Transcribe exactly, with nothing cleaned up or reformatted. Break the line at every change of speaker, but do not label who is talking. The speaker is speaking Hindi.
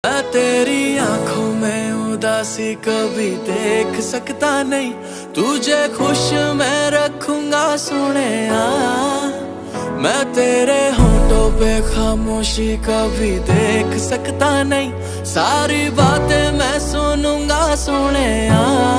मैं तेरी आंखों में उदासी कभी देख सकता नहीं, तुझे खुश मैं रखूंगा सोनिया। मैं तेरे होठों पे खामोशी कभी देख सकता नहीं, सारी बातें मैं सुनूंगा सोनिया।